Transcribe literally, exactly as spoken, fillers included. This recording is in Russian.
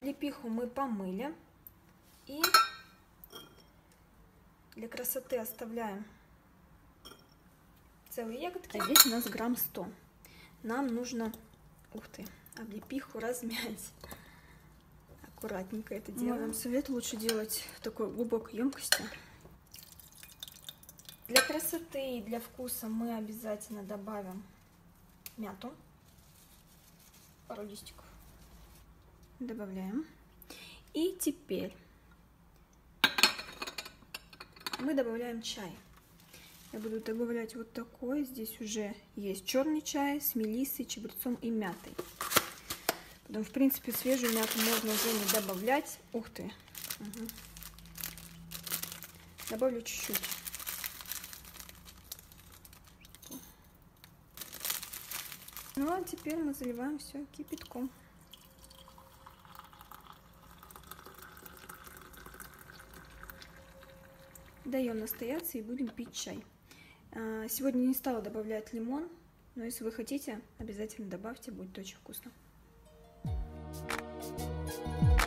облепиху мы помыли. И для красоты оставляем целые ягодки. А здесь у нас грамм сто. Нам нужно, ух ты, облепиху размять. Аккуратненько это делаем. Вам совет лучше делать в такой глубокой емкости. Для красоты и для вкуса мы обязательно добавим мяту. Пару листиков. Добавляем. И теперь мы добавляем чай. Я буду добавлять вот такой. Здесь уже есть черный чай с мелиссой, чабрецом и мятой. Потом, в принципе, свежую мяту можно уже не добавлять. Ух ты! Угу. Добавлю чуть-чуть. Ну а теперь мы заливаем все кипятком. Даем настояться и будем пить чай. Сегодня не стала добавлять лимон, но если вы хотите, обязательно добавьте, будет очень вкусно.